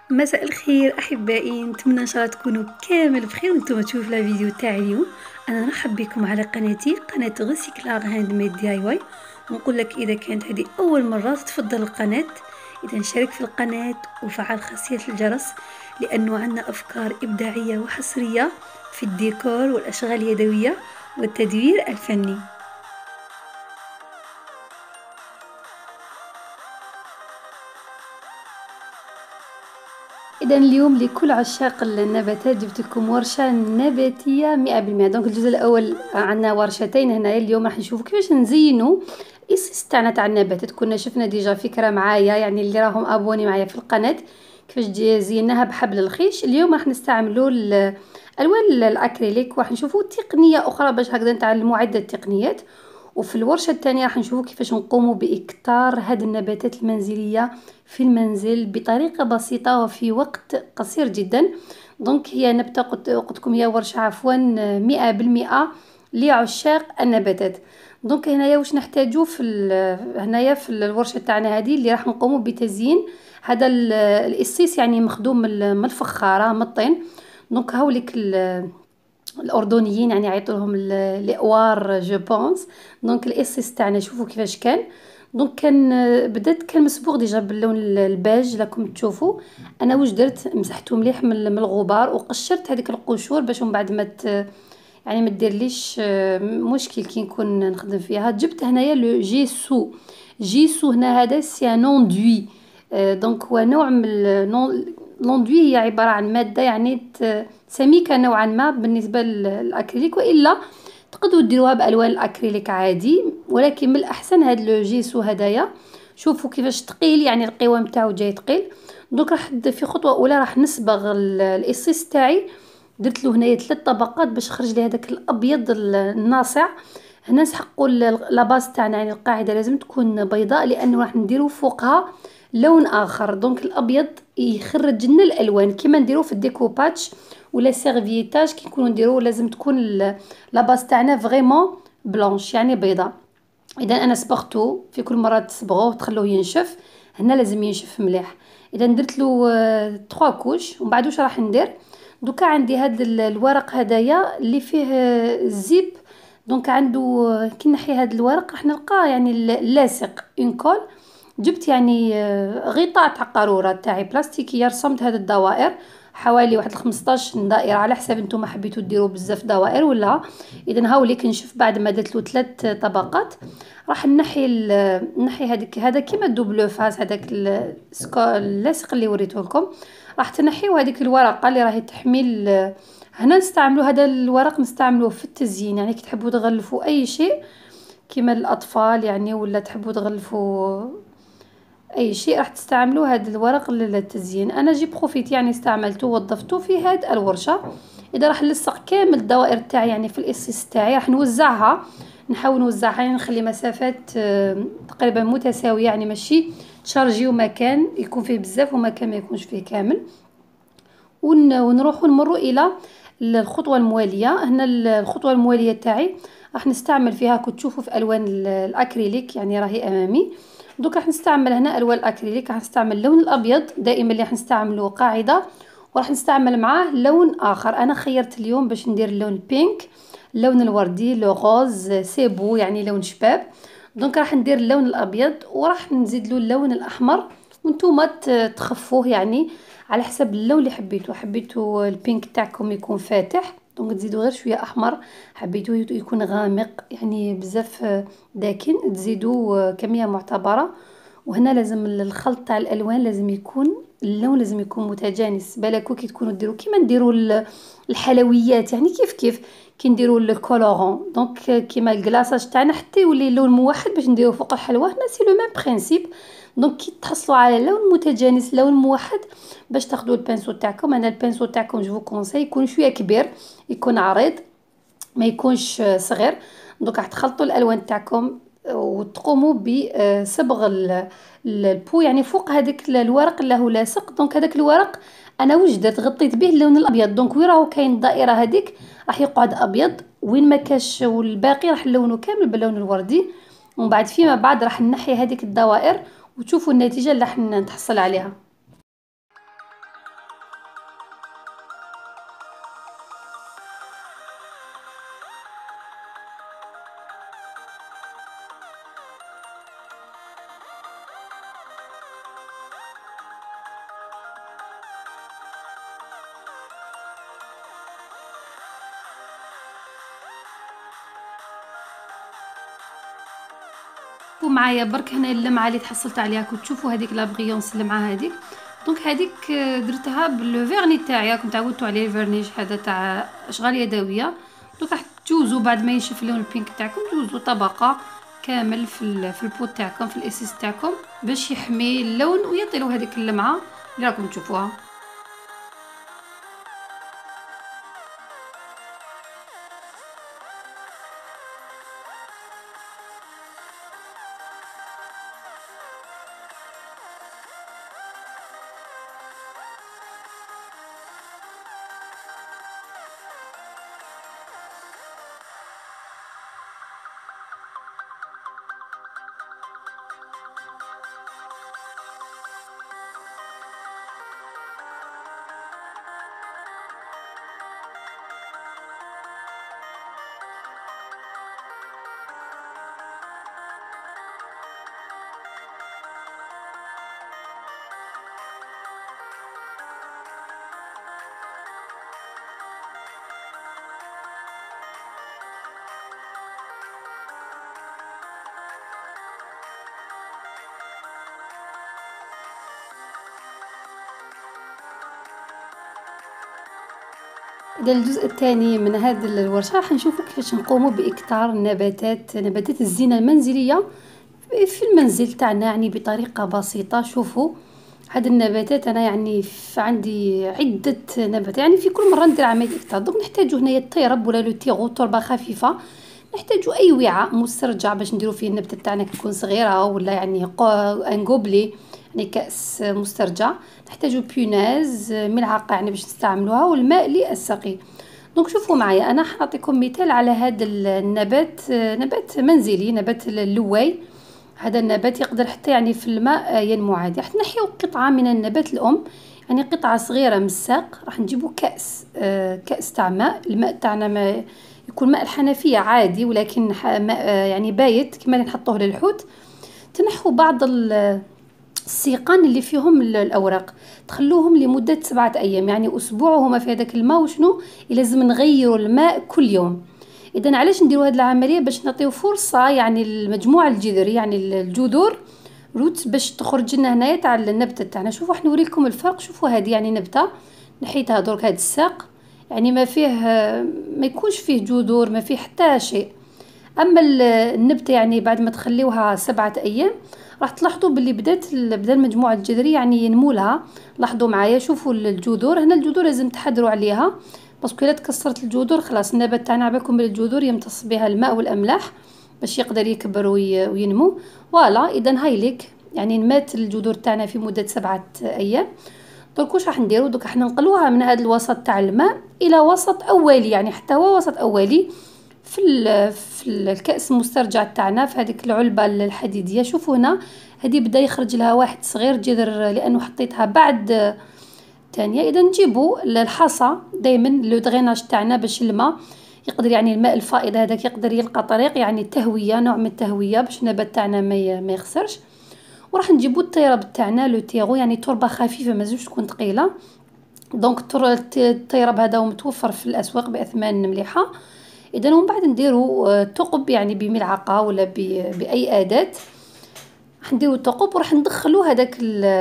مساء الخير احبائي، نتمنى ان شاء الله تكونوا كامل بخير وانتم تشوفوا لا فيديو تاعي اليوم. انا نرحب بكم على قناتي، قناه غسيكلار هاند ميد دي اي واي. ونقول لك اذا كانت هذه اول مره تفضل القناه، اذا شارك في القناه وفعل خاصيه الجرس، لانه عندنا افكار ابداعيه وحصريه في الديكور والاشغال اليدويه والتدوير الفني. إذا اليوم لكل عشاق النباتات جبت لكم ورشة نباتية 100%. دونك الجزء الأول عندنا ورشتين هنايا. اليوم راح نشوفوا كيفاش نزينوا الإسس تاعنا تاع النباتات. كنا شفنا ديجا فكرة معايا، يعني اللي راهم أبوني معايا في القناة، كيفاش زيناها بحبل الخيش. اليوم راح نستعملوا الألوان الأكريليك، وراح نشوفوا تقنية أخرى باش هكذا نتعلموا عدة تقنيات. وفي الورشة الثانية راح نشوفوا كيفاش نقوموا بإكتار هذه النباتات المنزلية في المنزل بطريقة بسيطة وفي وقت قصير جدا. دونك هي نبتة قلت لكم هي ورشة عفوا 100% لعشاق النباتات. دونك هنايا واش نحتاجو هنايا في الورشة تاعنا هذه اللي راح نقوموا بتزيين هذا الإسيس، يعني مخدوم من الفخارة من الطين. دونك هاوليك الاردنيين يعني يعيطولهم الاوار جو بونس. دونك الاسيس تاعنا شوفوا كيفاش كان. دونك كان مسبوغ ديجا باللون الباج راكم تشوفوا. انا واش درت، مسحته مليح من الغبار وقشرت هذيك القشور باش من بعد يعني ما ديرليش مشكل كي نكون نخدم فيها. جبت هنايا لو جيسو. جيسو هنا هذا سي ان اندوي. دونك هو نوع من لوندوي، هي عبارة عن مادة يعني سميكة نوعا ما بالنسبة للأكريليك، وإلا تقدروا ديروها بألوان الأكريليك عادي، ولكن من الأحسن هاد لو جيسو هدايا. شوفوا كيفاش ثقيل، يعني القوام تاعو جاي ثقيل. دونك راح في خطوة أولى راح نصبغ الإسيس تاعي. درت له هنايا 3 طبقات باش خرج لي هذاك الأبيض الناصع. هنا نسحقوا لاباس تاعنا، يعني القاعدة لازم تكون بيضاء لأنه راح نديرو فوقها لون اخر. دونك الابيض يخرج لنا الالوان كيما نديرو في الديكوباج ولا سيرفيتاج. كي نكونوا نديرو لازم تكون لاباس تاعنا فريمون بلونش يعني بيضاء. اذا انا صبغته، في كل مره تصبغوه تخلوه ينشف. هنا لازم ينشف مليح. اذا درت له 3 كوش. ومن بعد واش راح ندير، دوكا عندي هاد الورق هدايا اللي فيه الزيب. دونك عنده كي نحي هاد الورق راح نلقاه يعني لاصق اون كول. جبت يعني غطاء تاع قارورة تاعي بلاستيكيه، رسمت هاد الدوائر حوالي واحد 15 دائره على حسب نتوما حبيتو ديروا بزاف دوائر ولا. اذا هاوليك نشوف بعد ما درت له 3 طبقات راح نحي هذا كيما الدوبلو فاس، هذاك اللاصق اللي وريته لكم. راح تنحيو هذيك الورقه اللي راهي تحمل. هنا نستعملوا هذا الورق نستعملوه في التزيين، يعني كي تحبوا تغلفوا اي شيء كيما الاطفال يعني، ولا تحبوا تغلفوا اي شيء راح تستعملوا هذا الورق للتزيين. انا جي بروفيت يعني استعملته ووظفته في هذه الورشه. اذا راح نلصق كامل الدوائر تاعي يعني في الاسيس تاعي راح نوزعها. نحاول نوزعها يعني نخلي مسافات تقريبا متساويه، يعني ماشي تشارجيو مكان يكون فيه بزاف ومكان ما يكونش فيه كامل. ونروحوا نمروا الى الخطوه المواليه. هنا الخطوه المواليه تاعي راح نستعمل فيها، كنت تشوفوا في الوان الاكريليك يعني راهي امامي. دوك راح نستعمل هنا الوان الاكريليك. راح نستعمل اللون الابيض دائما اللي راح نستعمله قاعده، وراح نستعمل معاه لون اخر. انا خيرت اليوم باش ندير اللون البينك، اللون الوردي لو غوز سيبو يعني لون شباب. دونك راح ندير اللون الابيض وراح نزيد له اللون الاحمر، وانتم تخفوه يعني على حسب اللون اللي حبيتو البينك تاعكم يكون فاتح دونك تزيدوا غير شويه احمر. حبيتو يكون غامق يعني بزاف داكن تزيدوا كميه معتبره. وهنا لازم الخلط تاع الالوان لازم يكون اللون لازم يكون متجانس. بالكو كي تكونوا ديروا كيما نديروا الحلويات يعني كيف كي نديروا الكولورون. دونك كيما الكلاصاج تاعنا حتى يولي اللون موحد باش نديروا فوق الحلوى. هنا سي لو ميم برينسيپ. دونك كي تحصلوا على لون متجانس لون موحد باش تاخذوا البانسو تاعكم. انا البانسو تاعكم جو كونساي يكون شويه كبير، يكون عريض ما يكونش صغير. دونك راح تخلطوا الالوان تاعكم وتقوموا بصبغ البو يعني فوق هذاك الورق اللي هو لاصق. دونك هذاك الورق انا واش درت، غطيت به اللون الابيض. دونك وين راهو كاين الدائره هذيك راح يقعد ابيض، وين ما كاش والباقي راح نلونه كامل باللون الوردي. ومن بعد فيما بعد راح نحي هذيك الدوائر وتشوفوا النتيجه اللي راح نتحصل عليها. ومعايا برك هنا اللمعه اللي تحصلت عليها كنت تشوفوا هذيك لابغيونس اللمعه هذيك. دونك هذيك درتها بالفيرني تاعي، راكم تعودتوا عليه الفيرنيش هذا تاع اشغال يدويه. دونك راح تجوزوا بعد ما ينشف اللون البينك تاعكم تجوزوا طبقه كامل في البوت تاعكم في الاسيس تاعكم باش يحمي اللون ويعطي له هذيك اللمعه اللي راكم تشوفوها. إذا الجزء الثاني من هذه الورشة راح نشوفوا كيفاش نقوموا بإكثار نباتات الزينة المنزلية في المنزل تاعنا، يعني بطريقة بسيطة. شوفوا هاد النباتات أنا يعني عندي عدة نباتات، يعني في كل مرة ندير عملية إكثار. دونك نحتاجو هنايا الطيرب ولا لو تيغو، تربة خفيفة. نحتاجو أي وعاء مسترجع باش نديرو فيه النبتة تاعنا كي تكون صغيرة، ولا يعني ان غوبلي يعني كأس مسترجع. نحتاجو بوناز ملعقة يعني باش نستعملوها، والماء للسقي. دونك شوفوا معايا انا حنعطيكم مثال على هذا النبات، نبات منزلي، نبات اللواي. هذا النبات يقدر حتى يعني في الماء ينمو عادي. راح نحيو قطعة من النبات الأم، يعني قطعة صغيرة من الساق. راح نجيبو كأس تاع ماء. الماء تاعنا ما يكون ماء الحنفية عادي، ولكن ماء يعني بايت كما اللي نحطوه للحوت. تنحوا بعض السيقان اللي فيهم الأوراق، تخلوهم لمدة 7 أيام، يعني أسبوع وهما في هذاك الماء. وشنو لازم نغيروا الماء كل يوم. إذا علاش نديروا هذه العملية؟ باش نعطيو فرصة يعني المجموعة الجذري يعني الجذور روت باش تخرج لنا هنايا تاع النبتة تاعنا. شوفوا راح نوريكم الفرق. شوفوا هذه يعني نبتة نحيتها درك، هذا الساق يعني ما فيه ما يكونش فيه جذور، ما فيه حتى شيء. اما النبته يعني بعد ما تخليوها 7 ايام راح تلاحظوا باللي بدا المجموعه الجذريه يعني ينمو لها. لاحظوا معايا، شوفوا الجذور هنا. الجذور لازم تحذروا عليها، باسكو الا تكسرت الجذور خلاص النبات تاعنا عباكم بالجذور يمتص بها الماء والاملاح باش يقدر يكبر وينمو. فوالا اذا هايليك يعني نمات الجذور تاعنا في مده 7 ايام. درك واش راح نديرو؟ دوك راح ننقلوها من هذا الوسط تاع الماء الى وسط اولي، يعني حتى هو وسط اولي في الكأس المسترجع تاعنا، في هذيك العلبة الحديدية. شوفوا هنا هذه بدا يخرج لها واحد صغير جذر لانه حطيتها بعد تانية. اذا نجيبوا الحصى دائما لو دريناج تاعنا باش الماء يقدر يعني الماء الفائض هذاك يقدر يلقى طريق، يعني تهوية، نوع من التهوية باش النبات تاعنا ما يخسرش. وراح نجيبوا الطيرب تاعنا لو تيغو، يعني تربة خفيفة ما زوش تكون ثقيلة. دونك الطيرب هذا متوفر في الاسواق باثمان مليحة. اذا ومن بعد نديروا ثقب يعني بملعقه ولا باي اداه. راح نديروا ثقب وراح ندخلوا هذاك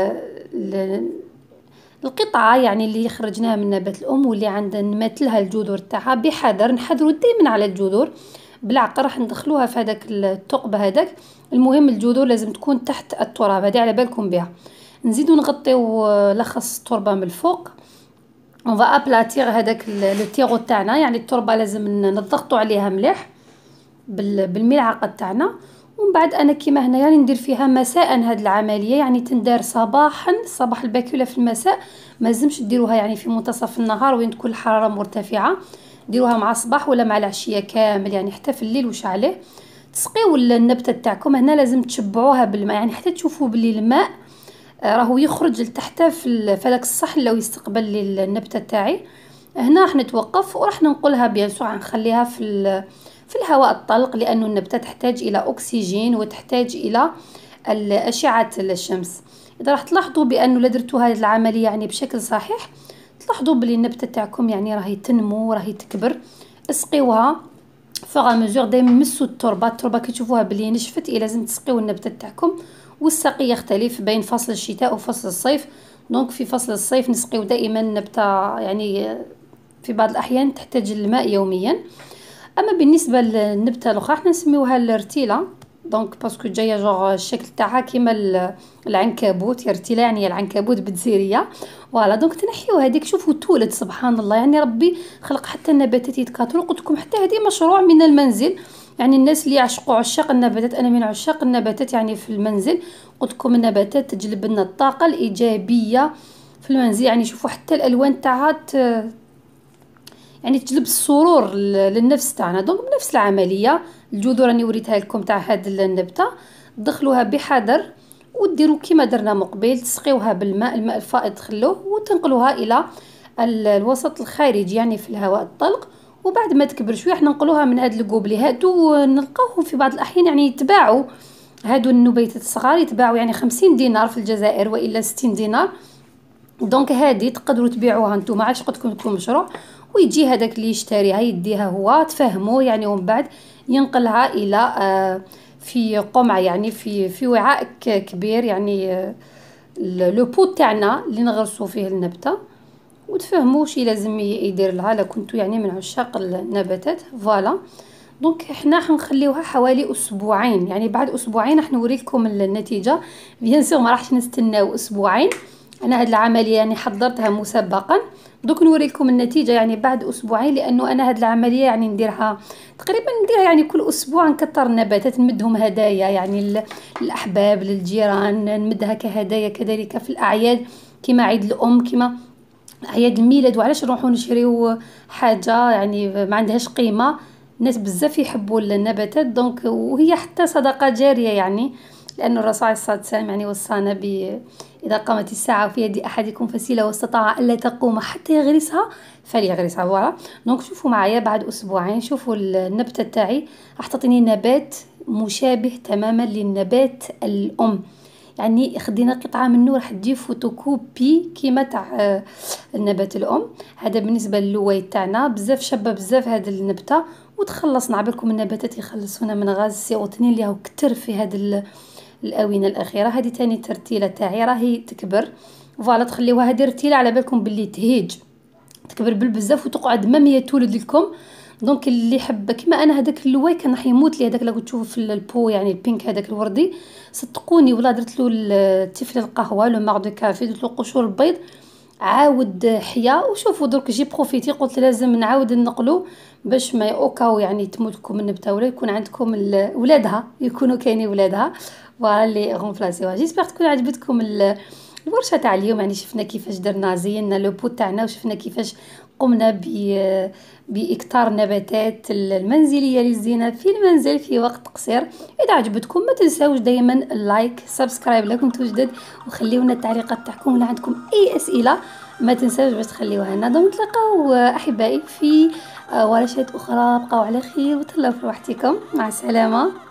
القطعه يعني اللي خرجناها من نبات الام واللي عندنا نماتلها الجذور تاعها. بحذر، نحذروا دائما على الجذور. بالعقل راح ندخلوها في هذاك الثقب هذاك. المهم الجذور لازم تكون تحت التراب، هذه على بالكم بها. نزيدوا نغطيو لخص التربه من الفوق. اون فا ابلاتير هذاك لو تيغو تاعنا، يعني التربه لازم نضغطوا عليها مليح بالملعقه تاعنا. ومن بعد انا كيما هنايا ندير فيها مساء هذه العمليه، يعني تندار صباحا صباح الباكوله في المساء. ما لازمش ديروها يعني في منتصف النهار وين تكون الحراره مرتفعه. ديروها مع الصباح ولا مع العشيه كامل، يعني حتى في الليل وش عليه. تسقيو النبته تاعكم هنا لازم تشبعوها بالماء، يعني حتى تشوفوا باللي الماء راهو يخرج لتحت في هذاك الصحن لو يستقبل لي النبته تاعي. هنا راح نتوقف وراح ننقلها بيان سور، نخليها في الهواء الطلق، لانه النبته تحتاج الى اكسجين وتحتاج الى اشعه الشمس. اذا راح تلاحظوا بانه لا درتوا هذه العمليه يعني بشكل صحيح، تلاحظوا بلي النبته تاعكم يعني راهي تنمو وراهي تكبر. اسقيوها فوغ مزور دايما مسوا التربه كتشوفوها بلي نشفت، لازم تسقيو النبته تاعكم. والسقي يختلف بين فصل الشتاء وفصل الصيف. دونك في فصل الصيف نسقيو دائما النبته، يعني في بعض الاحيان تحتاج الماء يوميا. اما بالنسبه للنبته الاخرى حنا نسميوها الرتيله، دونك باسكو جايه جوغ الشكل تاعها كيما العنكبوت. الرتيله يعني العنكبوت بالجزيريه. فوالا دونك تنحيو هذيك. شوفوا تولد سبحان الله، يعني ربي خلق حتى النباتات يتكاثروا. قلت لكم حتى هذه مشروع من المنزل، يعني الناس اللي يعشقوا عشاق النباتات، انا من عشاق النباتات يعني في المنزل. قلت لكم النباتات تجلب لنا الطاقه الايجابيه في المنزل. يعني شوفوا حتى الالوان تاعها يعني تجلب السرور للنفس تاعنا. دونك بنفس العمليه. الجذور راني وريتها لكم تاع هاد النبته، تدخلوها بحذر وديروا كيما درنا مقبل، تسقيوها بالماء، الماء الفائض تخلوه وتنقلوها الى الوسط الخارجي يعني في الهواء الطلق. وبعد ما تكبر شويه حنا ننقلوها من هاد القوبلي. هادو نلقاوهم في بعض الاحيان يعني يتباعوا، هادو النبيتات الصغار يتباعوا يعني 50 دينار في الجزائر والا 60 دينار. دونك هذه تقدروا تبيعوها نتوما، عاد قلت لكم مشروع. ويجي هذاك اللي يشتريها يديها هو تفهموا يعني، ومن بعد ينقلها الى في قمع يعني في وعاء كبير يعني لو بو تاعنا اللي نغرسوا فيه النبته. وتفهموا شي لازم يدير لها لا كنتو يعني من عشاق النباتات. فوالا دونك حنا حنخليوها حوالي اسبوعين، يعني بعد اسبوعين راح نوريكم النتيجه. بيان سور ما راحش نستناو اسبوعين، انا هاد العمليه يعني حضرتها مسبقا. دوك نوريكم النتيجه يعني بعد اسبوعين، لانه انا هاد العمليه يعني نديرها تقريبا، نديرها يعني كل اسبوع. نكثر النباتات نمدهم هدايا يعني للاحباب للجيران، نمدها كهدايا كذلك في الاعياد كما عيد الام كما اعياد الميلاد. وعلاش نروحو نشريو حاجه يعني ما عندهاش قيمه؟ الناس بزاف يحبوا النباتات. دونك وهي حتى صدقه جاريه يعني، لأن الرسول عليه الصلاة والسلام يعني وصانا إذا قامت الساعة في يد أحدكم فسيلة واستطاع ألا تقوم حتى يغرسها فليغرسها. فوالا دونك شوفوا معايا بعد أسبوعين، شوفوا النبتة تاعي راح تعطيني نبات مشابه تماما للنبات الأم. يعني خدينا قطعة منه راح تجي فوتوكوبي كيما تاع النبات الأم. هذا بالنسبة للوي تاعنا، بزاف شابة بزاف هذه النبتة. وتخلصنا عبالكم النباتات يخلصونا من غاز السيروتونين اللي هو كتر في هذه الاونه الاخيره. هذه تاني ترتيله تاعي راهي تكبر. فوالا تخليوها هذه رتيله على بالكم باللي تهيج تكبر بالبزاف وتقعد ماميه تولد لكم. دونك اللي حب كيما انا هذاك اللواي كان راح يموت لي، هذاك اللي تشوفوا في البو يعني البينك هذاك الوردي. صدقوني ولا درت له التفل القهوه لو مار دو كافي، درت له قشور البيض عاود حيا. وشوفوا درك جي بروفيتي قلت لازم نعاود نقلو باش ما اوكاو يعني تموتكم النبته ولا يكون عندكم ولادها يكونوا كاينين ولادها فوالا اللي غونفلاسيوها. جيسبر تكون عجبتكم الورشه تاع اليوم. يعني شفنا كيفاش درنا زينا لو بو تاعنا، وشفنا كيفاش قمنا باكثار النباتات المنزليه للزينه في المنزل في وقت قصير. اذا عجبتكم ما تنساوش دائما اللايك سبسكرايب لا كنتو جدد، وخليونا التعليقات تاعكم. ولا عندكم اي اسئله ما تنساوش باش تخليوها لنا. دونك نتلاقاو احبائي في ورشات اخرى. بقاو على خير وتهلاو في وقتكم. مع السلامه.